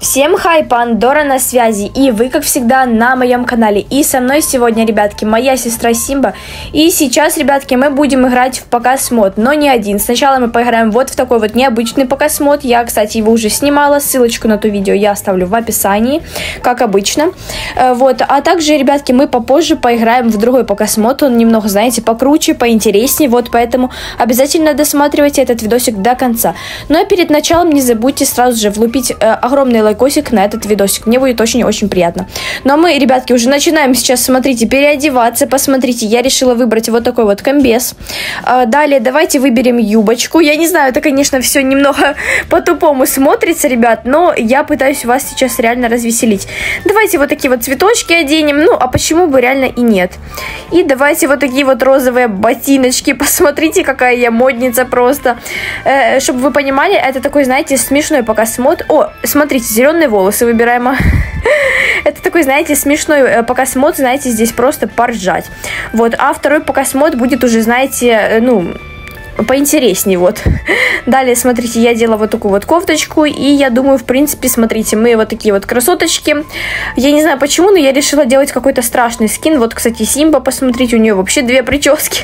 Всем хай, Пандора на связи, и вы, как всегда, на моем канале. И со мной сегодня, ребятки, моя сестра Симба. И сейчас, ребятки, мы будем играть в показ мод, но не один. Сначала мы поиграем вот в такой вот необычный показ мод. Я, кстати, его уже снимала, ссылочку на то видео я оставлю в описании, как обычно. Вот, а также, ребятки, мы попозже поиграем в другой показ мод. Он немного, знаете, покруче, поинтереснее, вот, поэтому обязательно досматривайте этот видосик до конца. Ну а перед началом не забудьте сразу же влупить огромный лайкосик на этот видосик. Мне будет очень-очень приятно. Ну а мы, ребятки, уже начинаем сейчас, смотрите, переодеваться. Посмотрите, я решила выбрать вот такой вот комбез. Далее давайте выберем юбочку. Я не знаю, это, конечно, все немного по-тупому смотрится, ребят, но я пытаюсь вас сейчас реально развеселить. Давайте вот такие вот цветочки оденем. Ну, а почему бы реально и нет? И давайте вот такие вот розовые ботиночки. Посмотрите, какая я модница просто. Чтобы вы понимали, это такой, знаете, смешной показ мод. О, смотрите, зеленые волосы выбираем. Это такой, знаете, смешной показ мод, знаете, здесь просто поржать. Вот, а второй показ мод будет уже, знаете, ну, поинтереснее, вот. Далее, смотрите, я делала вот такую вот кофточку, и я думаю, в принципе, смотрите, мы вот такие вот красоточки. Я не знаю почему, но я решила делать какой-то страшный скин. Вот, кстати, Симба, посмотрите, у нее вообще две прически.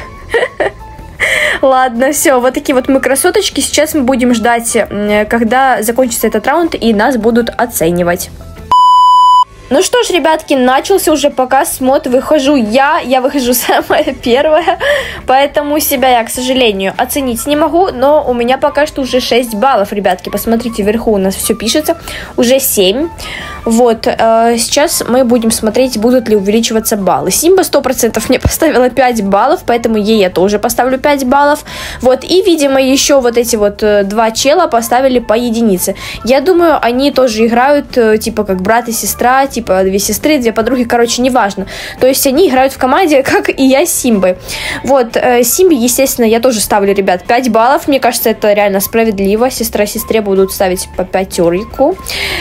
Ладно, все, вот такие вот мы красоточки. Сейчас мы будем ждать, когда закончится этот раунд, и нас будут оценивать. Ну что ж, ребятки, начался уже показ мод. Выхожу я выхожу самая первая, поэтому себя я, к сожалению, оценить не могу, но у меня пока что уже 6 баллов, ребятки. Посмотрите, вверху у нас все пишется, уже 7. Вот, сейчас мы будем смотреть, будут ли увеличиваться баллы. Симба 100% мне поставила 5 баллов, поэтому ей я тоже поставлю 5 баллов. Вот, и, видимо, еще вот эти вот 2 чела поставили по единице. Я думаю, они тоже играют, типа, как брат и сестра, типа, 2 сестры, 2 подруги, короче, неважно. То есть они играют в команде, как и я с Симбой. Вот, Симбе, естественно, я тоже ставлю, ребят, 5 баллов. Мне кажется, это реально справедливо. Сестра сестре будут ставить по 5.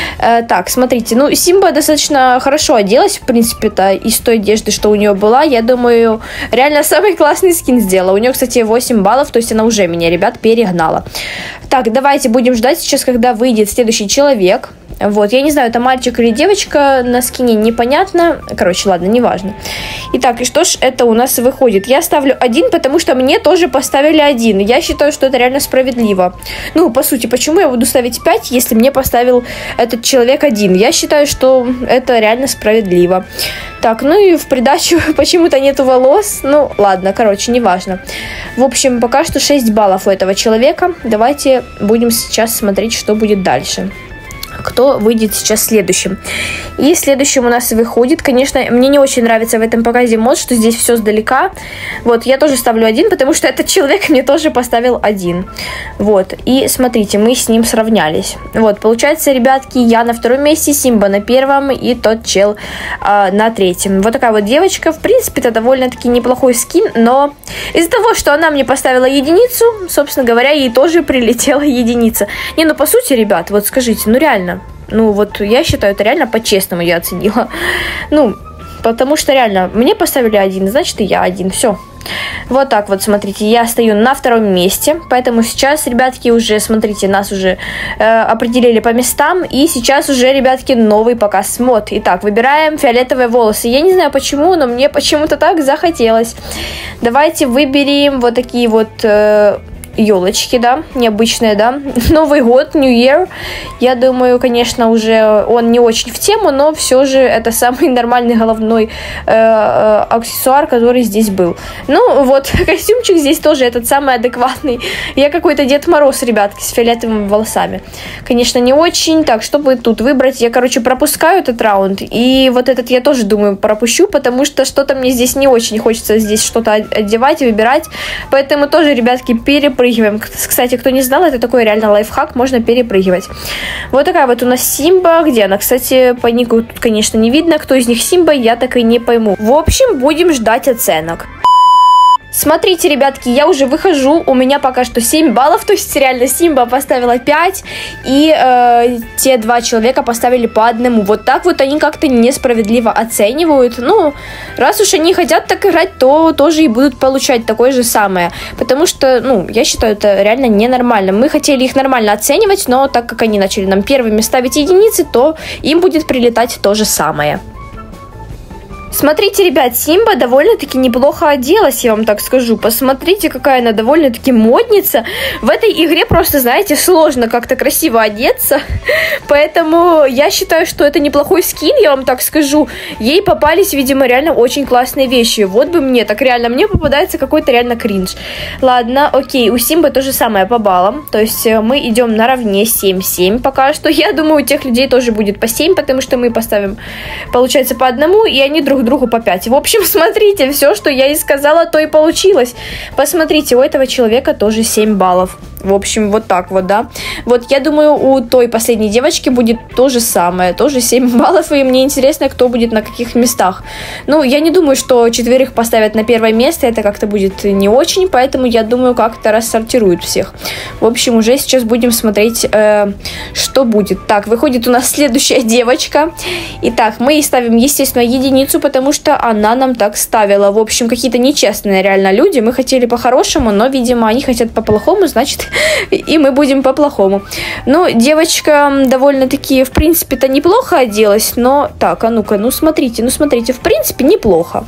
Так, смотрите. Ну, Симба достаточно хорошо оделась, в принципе-то, из той одежды, что у нее была. Я думаю, реально самый классный скин сделала. У нее, кстати, 8 баллов, то есть она уже меня, ребят, перегнала. Так, давайте будем ждать сейчас, когда выйдет следующий человек. Вот, я не знаю, это мальчик или девочка на скине, непонятно. Короче, ладно, неважно. Итак, и что ж это у нас выходит? Я ставлю 1, потому что мне тоже поставили 1. Я считаю, что это реально справедливо. Ну, по сути, почему я буду ставить 5, если мне поставил этот человек 1? Я считаю, что это реально справедливо. Так, ну и в придачу почему-то нету волос. Ну, ладно, короче, неважно. В общем, пока что 6 баллов у этого человека. Давайте будем сейчас смотреть, что будет дальше. Кто выйдет сейчас следующим. И следующим у нас выходит, конечно, мне не очень нравится в этом показе мод, что здесь все сдалека. Вот, я тоже ставлю 1, потому что этот человек мне тоже поставил 1. Вот, и смотрите, мы с ним сравнялись. Вот, получается, ребятки, я на 2 месте, Симба на 1 и тот чел на 3. Вот такая вот девочка. В принципе, это довольно-таки неплохой скин, но из-за того, что она мне поставила единицу, собственно говоря, ей тоже прилетела единица. Не, ну по сути, ребят, вот скажите, ну реально, ну вот я считаю, это реально по-честному я оценила. Ну, потому что реально мне поставили 1, значит и я 1, все. Вот так вот, смотрите, я стою на 2 месте, поэтому сейчас, ребятки, уже, смотрите, нас уже определили по местам, и сейчас уже, ребятки, новый показ мод. Итак, выбираем фиолетовые волосы. Я не знаю почему, но мне почему-то так захотелось. Давайте выберем вот такие вот елочки, да, необычные, да. Новый год, New Year. Я думаю, конечно, уже он не очень в тему, но все же это самый нормальный головной аксессуар, который здесь был. Ну, вот, костюмчик здесь тоже этот самый адекватный. Я какой-то Дед Мороз, ребятки, с фиолетовыми волосами. Конечно, не очень. Так, чтобы тут выбрать, я, короче, пропускаю этот раунд. И вот этот я тоже, думаю, пропущу, потому что что-то мне здесь не очень хочется здесь что-то одевать, выбирать. Поэтому тоже, ребятки, перепрыгиваем. Кстати, кто не знал, это такой реально лайфхак, можно перепрыгивать. Вот такая вот у нас Симба. Где она? Кстати, по нику тут, конечно, не видно, кто из них Симба, я так и не пойму. В общем, будем ждать оценок. Смотрите, ребятки, я уже выхожу, у меня пока что 7 баллов, то есть реально Симба поставила 5, и те 2 человека поставили по 1. Вот так вот они как-то несправедливо оценивают. Ну, раз уж они хотят так играть, то тоже и будут получать такое же самое. Потому что, ну, я считаю, это реально ненормально. Мы хотели их нормально оценивать, но так как они начали нам первыми ставить единицы, то им будет прилетать то же самое. Смотрите, ребят, Симба довольно-таки неплохо оделась, я вам так скажу. Посмотрите, какая она довольно-таки модница. В этой игре просто, знаете, сложно как-то красиво одеться. Поэтому я считаю, что это неплохой скин, я вам так скажу. Ей попались, видимо, реально очень классные вещи. Вот бы мне, так реально, мне попадается какой-то реально кринж. Ладно, окей, у Симбы то же самое по баллам. То есть мы идем наравне 7-7 пока что. Я думаю, у тех людей тоже будет по 7, потому что мы поставим, получается, по 1, и они друг другу по 5. В общем, смотрите, все, что я и сказала, то и получилось. Посмотрите, у этого человека тоже 7 баллов. В общем, вот так вот, да. Вот, я думаю, у той последней девочки будет то же самое, тоже 7 баллов, и мне интересно, кто будет на каких местах. Ну, я не думаю, что 4 поставят на первое место, это как-то будет не очень, поэтому я думаю, как-то рассортируют всех. В общем, уже сейчас будем смотреть, что будет. Так, выходит у нас следующая девочка. Итак, мы ей ставим, естественно, единицу, потому что она нам так ставила. В общем, какие-то нечестные реально люди. Мы хотели по-хорошему, но, видимо, они хотят по-плохому, значит, и мы будем по-плохому. Ну, девочка довольно-таки, в принципе-то, неплохо оделась, но... Так, а ну-ка, ну смотрите, в принципе, неплохо.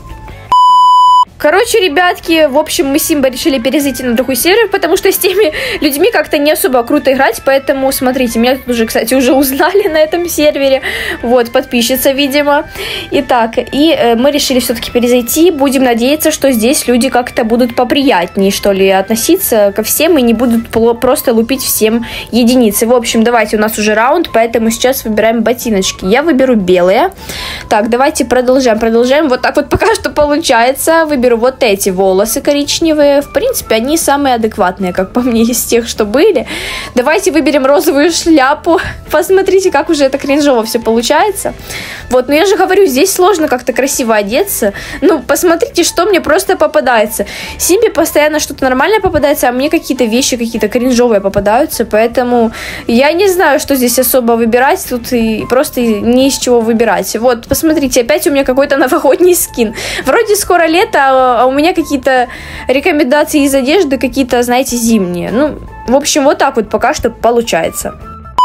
Короче, ребятки, в общем, мы с Симбой решили перезайти на другой сервер, потому что с теми людьми как-то не особо круто играть, поэтому, смотрите, меня тут уже, кстати, уже узнали на этом сервере, вот, подписчица, видимо. Итак, и мы решили все-таки перезайти, будем надеяться, что здесь люди как-то будут поприятнее, что ли, относиться ко всем и не будут просто лупить всем единицы. В общем, давайте, у нас уже раунд, поэтому сейчас выбираем ботиночки. Я выберу белые. Так, давайте продолжаем. Вот так вот пока что получается. Выберу вот эти волосы коричневые. В принципе, они самые адекватные, как по мне, из тех, что были. Давайте выберем розовую шляпу. Посмотрите, как уже это кринжово все получается. Вот, но я же говорю, здесь сложно как-то красиво одеться. Ну, посмотрите, что мне просто попадается. Симбе постоянно что-то нормальное попадается, а мне какие-то вещи какие-то кринжовые попадаются. Поэтому я не знаю, что здесь особо выбирать. Тут и просто не из чего выбирать. Вот, посмотрите, опять у меня какой-то новогодний скин. Вроде скоро лето, а у меня какие-то рекомендации из одежды, какие-то, знаете, зимние. Ну, в общем, вот так вот пока что получается.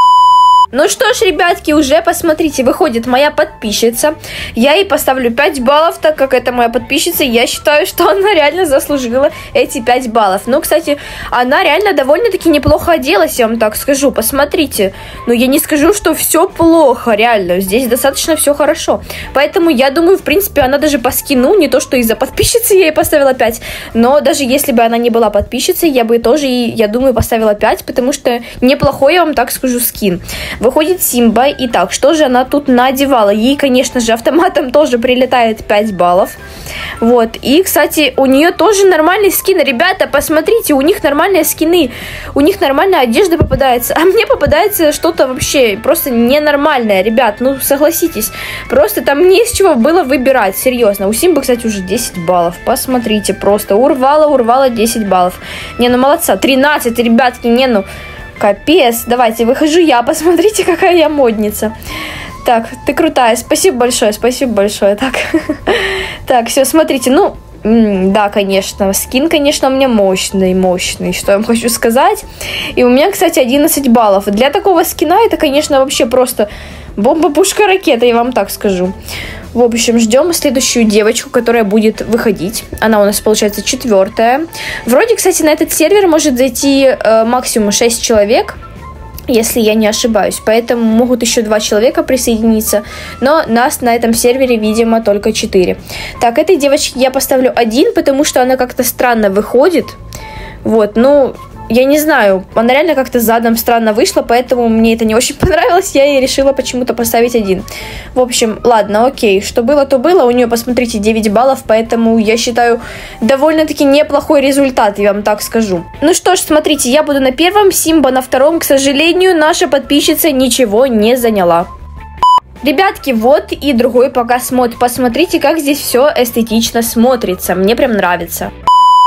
Ну что ж, ребятки, уже посмотрите, выходит моя подписчица. Я ей поставлю 5 баллов, так как это моя подписчица. Я считаю, что она реально заслужила эти 5 баллов. Ну, кстати, она реально довольно-таки неплохо оделась, я вам так скажу. Посмотрите. Но я не скажу, что все плохо, реально. Здесь достаточно все хорошо. Поэтому я думаю, в принципе, она даже по скину, не то, что из-за подписчицы я ей поставила 5. Но даже если бы она не была подписчицей, я бы тоже, я думаю, поставила 5, потому что неплохой, я вам так скажу, скин. Выходит Симба. Итак, что же она тут надевала? Ей, конечно же, автоматом тоже прилетает 5 баллов. Вот. И, кстати, у нее тоже нормальный скин. Ребята, посмотрите, у них нормальные скины. У них нормальная одежда попадается. А мне попадается что-то вообще просто ненормальное. Ребят, ну согласитесь. Просто там не из чего было выбирать. Серьезно. У Симбы, кстати, уже 10 баллов. Посмотрите, просто урвала 10 баллов. Не, ну молодца. 13, ребятки, не, ну... Капец, давайте, выхожу я, посмотрите, какая я модница. Так, ты крутая, спасибо большое. Так, так, все, смотрите, ну, да, конечно, скин, конечно, у меня мощный, что я вам хочу сказать. И у меня, кстати, 11 баллов. Для такого скина это, конечно, вообще просто бомба-пушка-ракета, я вам так скажу. В общем, ждем следующую девочку, которая будет выходить. Она у нас, получается, 4-я. Вроде, кстати, на этот сервер может зайти максимум 6 человек, если я не ошибаюсь. Поэтому могут еще 2 человека присоединиться. Но нас на этом сервере, видимо, только 4. Так, этой девочке я поставлю 1, потому что она как-то странно выходит. Вот, ну... Я не знаю, она реально как-то задом странно вышла, поэтому мне это не очень понравилось, я ей решила почему-то поставить 1. В общем, ладно, окей, что было, то было, у нее, посмотрите, 9 баллов, поэтому я считаю довольно-таки неплохой результат, я вам так скажу. Ну что ж, смотрите, я буду на первом, Симба на втором, к сожалению, наша подписчица ничего не заняла. Ребятки, вот и другой показ мод, посмотрите, как здесь все эстетично смотрится, мне прям нравится.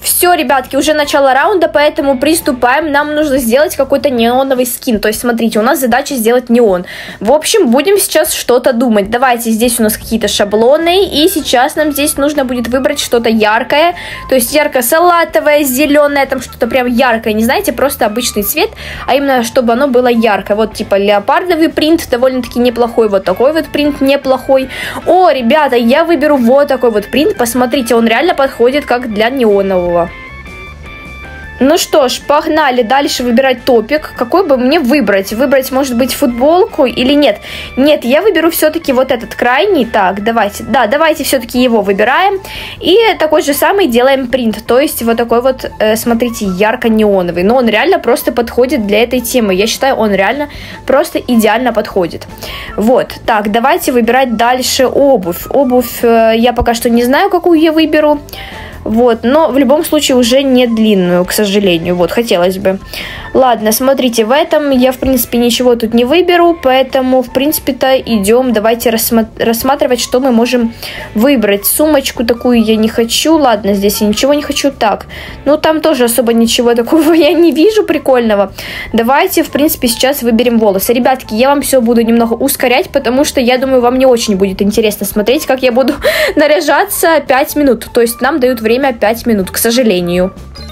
Все, ребятки, уже начало раунда, поэтому приступаем. Нам нужно сделать какой-то неоновый скин. То есть, смотрите, у нас задача сделать неон. В общем, будем сейчас что-то думать. Давайте, здесь у нас какие-то шаблоны. И сейчас нам здесь нужно будет выбрать что-то яркое. То есть, ярко-салатовое, зеленое, там что-то прям яркое. Не знаете, просто обычный цвет, а именно, чтобы оно было яркое. Вот, типа, леопардовый принт довольно-таки неплохой. Вот такой вот принт неплохой. О, ребята, я выберу вот такой вот принт. Посмотрите, он реально подходит как для неонового. Ну что ж, погнали дальше выбирать топик. Какой бы мне выбрать? Выбрать, может быть, футболку или нет? Нет, я выберу все-таки вот этот крайний. Так, давайте. Да, давайте все-таки его выбираем. И такой же самый делаем принт. То есть вот такой вот, смотрите, ярко-неоновый. Но он реально просто подходит для этой темы. Я считаю, он реально просто идеально подходит. Вот. Так, давайте выбирать дальше обувь. Обувь я пока что не знаю, какую я выберу. Вот, но в любом случае уже не длинную, к сожалению. Вот, хотелось бы. Ладно, смотрите, в этом я, в принципе, ничего тут не выберу, поэтому, в принципе-то, идем, давайте рассматривать, что мы можем выбрать. Сумочку такую я не хочу, ладно, здесь я ничего не хочу. Так, ну, там тоже особо ничего такого я не вижу прикольного. Давайте, в принципе, сейчас выберем волосы. Ребятки, я вам все буду немного ускорять, потому что, я думаю, вам не очень будет интересно смотреть, как я буду наряжаться 5 минут. То есть, нам дают время 5 минут, к сожалению.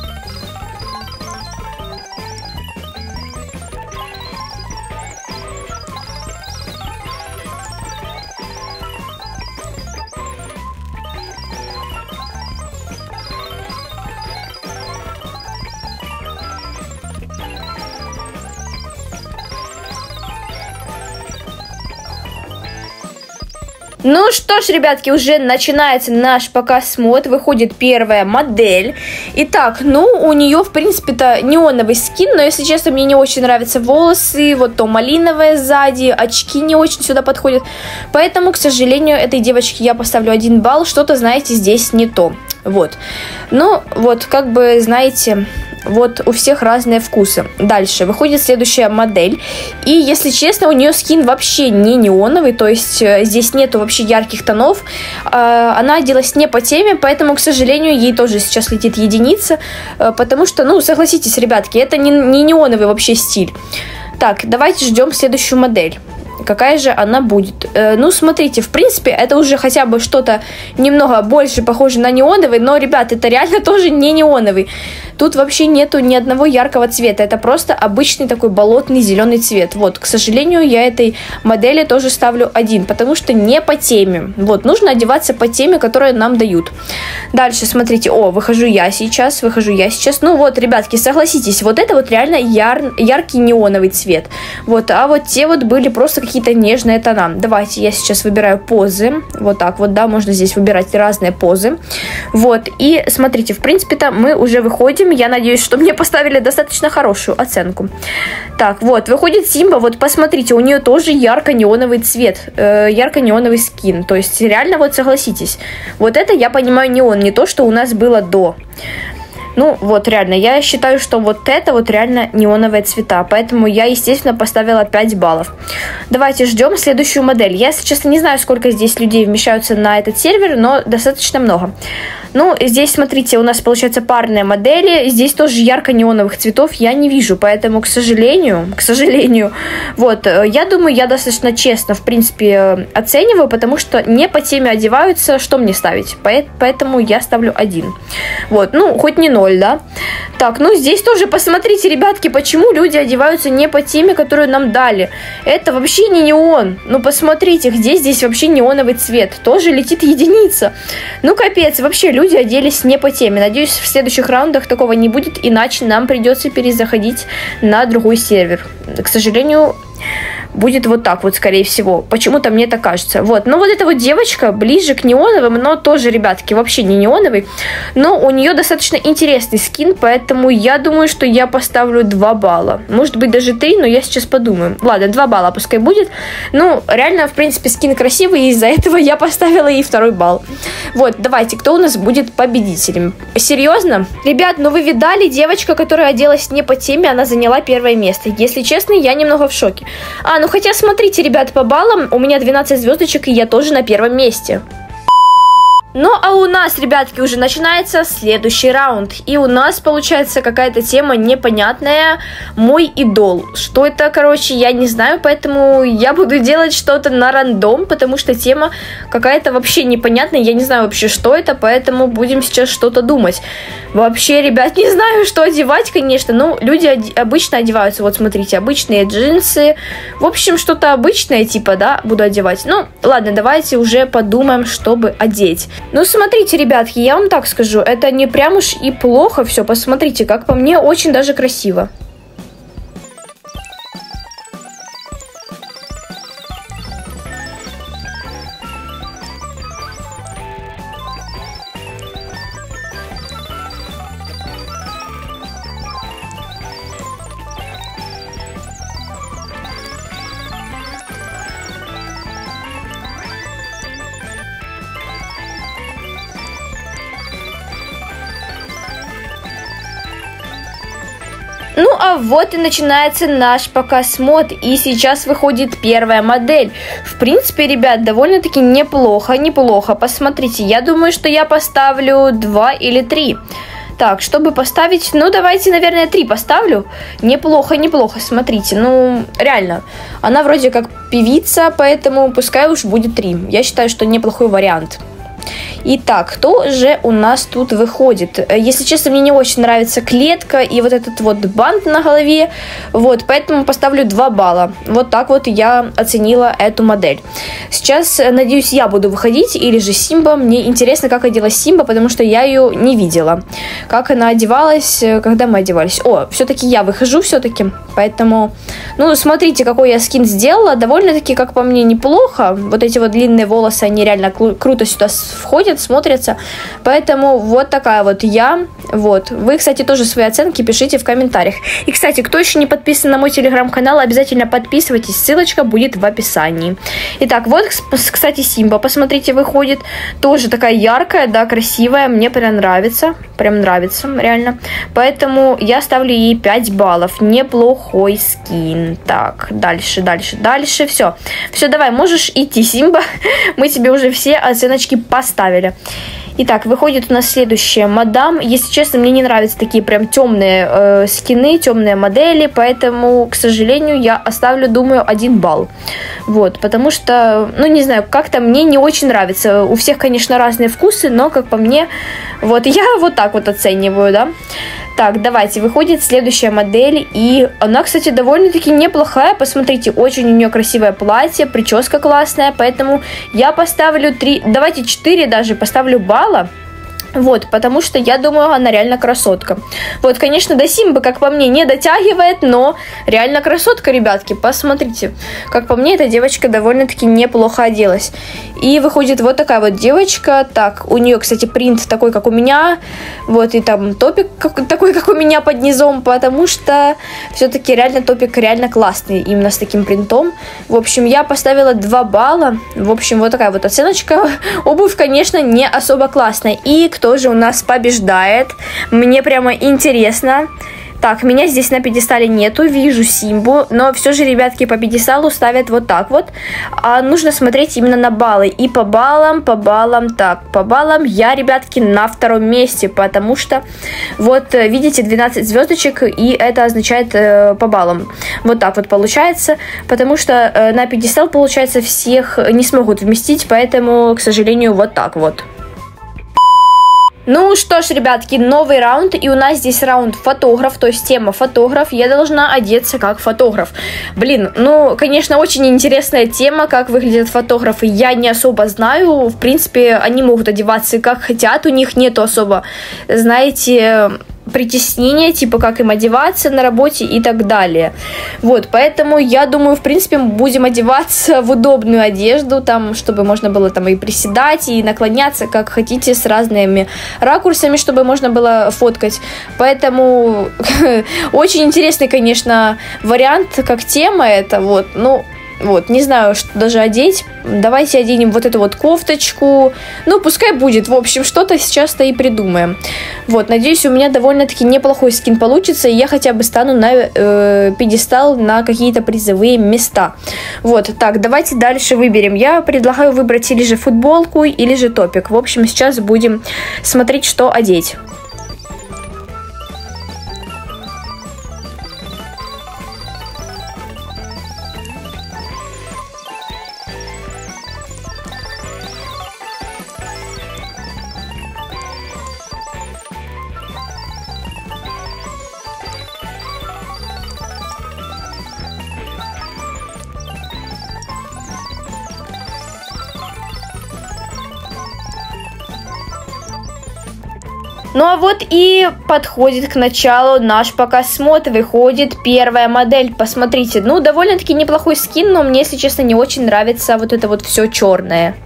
Ну что ж, ребятки, уже начинается наш показ мод, выходит первая модель. Итак, ну, у нее, в принципе-то, неоновый скин, но, если честно, мне не очень нравятся волосы, вот то малиновое сзади, очки не очень сюда подходят. Поэтому, к сожалению, этой девочке я поставлю 1 балл, что-то, знаете, здесь не то. Вот. Ну, вот, как бы, знаете... Вот у всех разные вкусы. Дальше выходит следующая модель. И, если честно, у нее скин вообще не неоновый. То есть здесь нету вообще ярких тонов. Она оделась не по теме, поэтому, к сожалению, ей тоже сейчас летит единица. Потому что, ну, согласитесь, ребятки, это не неоновый вообще стиль. Так, давайте ждем следующую модель. Какая же она будет? Ну, смотрите, в принципе, это уже хотя бы что-то немного больше похоже на неоновый, но, ребят, это реально тоже не неоновый. Тут вообще нету ни одного яркого цвета, это просто обычный такой болотный зеленый цвет. Вот, к сожалению, я этой модели тоже ставлю 1, потому что не по теме. Вот, нужно одеваться по теме, которую нам дают. Дальше, смотрите, выхожу я сейчас. Ну вот, ребятки, согласитесь, вот это вот реально яркий неоновый цвет. Вот, а вот те вот были просто какие-то нежные тона. Давайте я сейчас выбираю позы. Вот так вот, да, можно здесь выбирать разные позы. Вот, и смотрите, в принципе-то мы уже выходим. Я надеюсь, что мне поставили достаточно хорошую оценку. Так, вот, выходит Симба. Вот, посмотрите, у нее тоже ярко-неоновый цвет. Ярко-неоновый скин. То есть, реально, вот, согласитесь. Вот это, я понимаю, неон. Не то, что у нас было до. Ну, вот, реально, я считаю, что вот это вот реально неоновые цвета, поэтому я, естественно, поставила 5 баллов. Давайте ждем следующую модель. Я, если честно, не знаю, сколько здесь людей вмещаются на этот сервер, но достаточно много. Ну, здесь, смотрите, у нас, получается, парные модели. Здесь тоже ярко-неоновых цветов я не вижу, поэтому, к сожалению, вот, я думаю, я достаточно честно, в принципе, оцениваю, потому что не по теме одеваются, что мне ставить? Поэтому я ставлю 1. Вот, ну, хоть не 0, да? Так, ну, здесь тоже, посмотрите, ребятки, почему люди одеваются не по теме, которую нам дали. Это вообще не неон. Ну, посмотрите, где здесь вообще неоновый цвет? Тоже летит единица. Ну, капец, вообще, люди оделись не по теме. Надеюсь, в следующих раундах такого не будет, иначе нам придется перезаходить на другой сервер. К сожалению, будет вот так вот, скорее всего. Почему-то мне так кажется. Вот. Но вот эта вот девочка ближе к неоновым, но тоже, ребятки, вообще не неоновый. Но у нее достаточно интересный скин, поэтому я думаю, что я поставлю 2 балла. Может быть, даже 3, но я сейчас подумаю. Ладно, 2 балла пускай будет. Ну, реально, в принципе, скин красивый, и из-за этого я поставила ей 2 балл. Вот, давайте, кто у нас будет победителем? Серьезно? Ребят, ну вы видали, девочка, которая оделась не по теме, она заняла 1 место. Если честно, я немного в шоке. Ну хотя, смотрите, ребят, по баллам у меня 12 звездочек, и я тоже на 1 месте. Ну, а у нас, ребятки, уже начинается следующий раунд. И у нас получается какая-то тема непонятная. Мой идол. Что это, короче, я не знаю, поэтому я буду делать что-то на рандом, потому что тема какая-то вообще непонятная. Я не знаю вообще, что это, поэтому будем сейчас что-то думать. Вообще, ребят, не знаю, что одевать, конечно. Ну, люди обычно одеваются. Вот, смотрите, обычные джинсы. В общем, что-то обычное, типа, да, буду одевать. Ну, ладно, давайте уже подумаем, чтобы одеть. Ну, смотрите, ребятки, я вам так скажу, это не прям уж и плохо все. Посмотрите, как по мне, очень даже красиво. Ну, а вот и начинается наш показ мод, и сейчас выходит первая модель. В принципе, ребят, довольно-таки неплохо. Посмотрите, я думаю, что я поставлю 2 или 3. Так, чтобы поставить, ну, давайте, наверное, 3 поставлю. Неплохо, смотрите, ну, реально. Она вроде как певица, поэтому пускай уж будет 3. Я считаю, что неплохой вариант. Итак, кто же у нас тут выходит? Если честно, мне не очень нравится клетка и вот этот вот бант на голове. Вот, поэтому поставлю 2 балла. Вот так вот я оценила эту модель. Сейчас, надеюсь, я буду выходить, или же Симба. Мне интересно, как оделась Симба, потому что я ее не видела. Как она одевалась, когда мы одевались. О, все-таки я выхожу все-таки. Поэтому, ну, смотрите, какой я скин сделала. Довольно-таки, как по мне, неплохо. Вот эти вот длинные волосы, они реально круто сюда входят, смотрятся. Поэтому вот такая вот я. Вот. Вы, кстати, тоже свои оценки пишите в комментариях. И, кстати, кто еще не подписан на мой телеграм-канал, обязательно подписывайтесь. Ссылочка будет в описании. Итак, вот, кстати, Симба, посмотрите, выходит. Тоже такая яркая, да, красивая. Мне прям нравится. Прям нравится, реально. Поэтому я ставлю ей 5 баллов. Неплохой скин. Так, дальше. Все, давай, можешь идти, Симба. Мы тебе уже все оценочки поставили. Итак, выходит у нас следующая мадам. Если честно, мне не нравятся такие прям темные скины, темные модели, поэтому, к сожалению, я оставлю, думаю, 1 балл. Вот, потому что, ну, не знаю, как-то мне не очень нравится. У всех, конечно, разные вкусы, но, как по мне, вот я вот так вот оцениваю, да. Так, давайте, выходит следующая модель, и она, кстати, довольно-таки неплохая, посмотрите, очень у нее красивое платье, прическа классная, поэтому я поставлю 3, давайте 4 даже, поставлю балла. Вот, потому что я думаю, она реально красотка. Вот, конечно, до Симбы, как по мне, не дотягивает, но реально красотка, ребятки. Посмотрите, как по мне, эта девочка довольно-таки неплохо оделась. И выходит вот такая вот девочка. Так, у нее, кстати, принт такой, как у меня. Вот, и там топик такой, как у меня под низом, потому что все-таки реально топик реально классный, именно с таким принтом. В общем, я поставила 2 балла. В общем, вот такая вот оценочка. Обувь, конечно, не особо классная. И кто же у нас побеждает? Мне прямо интересно. Так, меня здесь на пьедестале нету, вижу Симбу, но все же, ребятки, по пьедесталу ставят вот так вот. А нужно смотреть именно на баллы. И по баллам, так, по баллам я, ребятки, на 2-м месте, потому что, вот, видите, 12 звездочек, и это означает по баллам. Вот так вот получается, потому что на пьедестал, получается, всех не смогут вместить, поэтому, к сожалению, вот так вот. Ну что ж, ребятки, новый раунд, и у нас здесь раунд фотограф, то есть тема фотограф, я должна одеться как фотограф. Блин, ну, конечно, очень интересная тема, как выглядят фотографы, я не особо знаю, в принципе, они могут одеваться как хотят, у них нету особо, знаете, притеснения, типа как им одеваться на работе и так далее. Вот, поэтому я думаю, в принципе, мы будем одеваться в удобную одежду, там, чтобы можно было там и приседать, и наклоняться, как хотите, с разными ракурсами, чтобы можно было фоткать. Поэтому очень интересный, конечно, вариант, как тема это, вот, ну, Вот, не знаю, что даже одеть. Давайте оденем вот эту вот кофточку. Ну, пускай будет. В общем, что-то сейчас-то и придумаем. Вот, надеюсь, у меня довольно-таки неплохой скин получится, и я хотя бы стану на пьедестал на какие-то призовые места. Вот, так, давайте дальше выберем. Я предлагаю выбрать или же футболку, или же топик. В общем, сейчас будем смотреть, что одеть. Ну а вот и подходит к началу наш показ мод. Выходит первая модель. Посмотрите, ну довольно-таки неплохой скин, но мне, если честно, не очень нравится вот это вот все черное.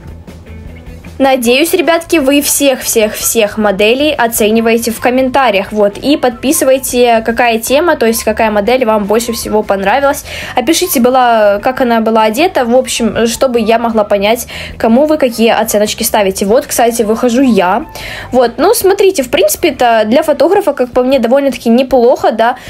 Надеюсь, ребятки, вы всех моделей оцениваете в комментариях, вот, и подписывайте, какая тема, то есть какая модель вам больше всего понравилась. Опишите, как она была одета, в общем, чтобы я могла понять, кому вы какие оценочки ставите. Вот, кстати, выхожу я. Вот, ну, смотрите, в принципе, это для фотографа, как по мне, довольно-таки неплохо, да.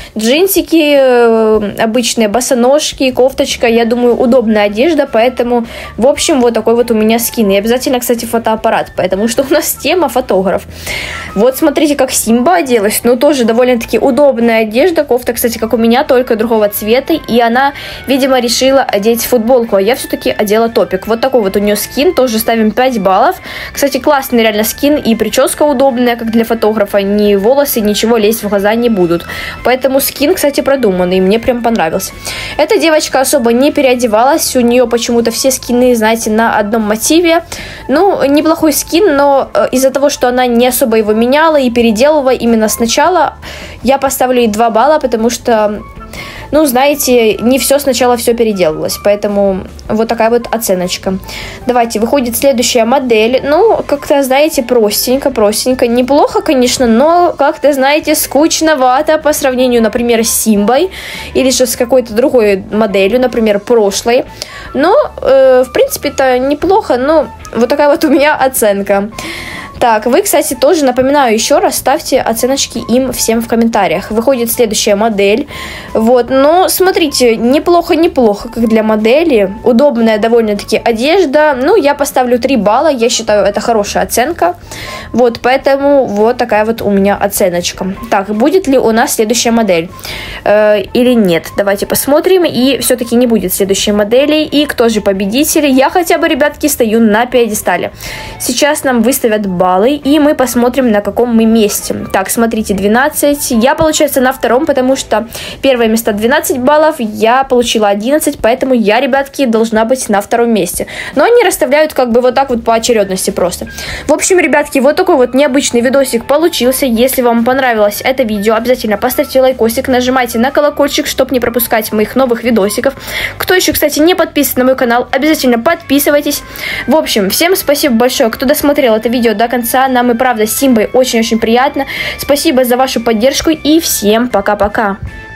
Джинсики, обычные босоножки, кофточка, я думаю, удобная одежда, поэтому, в общем, вот такой вот у меня скин. И обязательно, кстати, фотоаппарат, потому что у нас тема фотограф. Вот смотрите, как Симба оделась, ну тоже довольно-таки удобная одежда, кофта, кстати, как у меня, только другого цвета, и она, видимо, решила одеть футболку, а я все-таки одела топик. Вот такой вот у нее скин, тоже ставим 5 баллов. Кстати, классный реально скин, и прическа удобная, как для фотографа, ни волосы, ничего лезть в глаза не будут. Поэтому скин, кстати, продуманный, мне прям понравился. Эта девочка особо не переодевалась, у нее почему-то все скины, знаете, на одном мотиве. Ну, неплохой скин, но из-за того, что она не особо его меняла и переделывала именно сначала, я поставлю ей 2 балла, потому что, ну, знаете, не все сначала все переделывалось, поэтому вот такая вот оценочка. Давайте, выходит следующая модель. Ну, как-то, знаете, простенько. Неплохо, конечно, но, как-то, знаете, скучновато по сравнению, например, с Симбой или же с какой-то другой моделью, например, прошлой. Но, в принципе-то неплохо, но вот такая вот у меня оценка. Так, вы, кстати, тоже, напоминаю еще раз, ставьте оценочки им всем в комментариях. Выходит следующая модель. Вот, но смотрите, неплохо, как для модели. Удобная довольно-таки одежда. Ну, я поставлю 3 балла, я считаю, это хорошая оценка. Вот, поэтому вот такая вот у меня оценочка. Так, будет ли у нас следующая модель? Или нет? Давайте посмотрим. И все-таки не будет следующей модели. И кто же победитель? Я хотя бы, ребятки, стою на пьедестале. Сейчас нам выставят баллы, и мы посмотрим, на каком мы месте. Так, смотрите, 12. Я, получается, на втором, потому что первое место 12 баллов, я получила 11, поэтому я, ребятки, должна быть на втором месте. Но они расставляют как бы вот так вот по очередности просто. В общем, ребятки, вот такой вот необычный видосик получился. Если вам понравилось это видео, обязательно поставьте лайкосик, нажимайте на колокольчик, чтобы не пропускать моих новых видосиков. Кто еще, кстати, не подписан на мой канал, обязательно подписывайтесь. В общем, всем спасибо большое, кто досмотрел это видео до конца. Нам и правда с Симбой очень-очень приятно. Спасибо за вашу поддержку и всем пока-пока.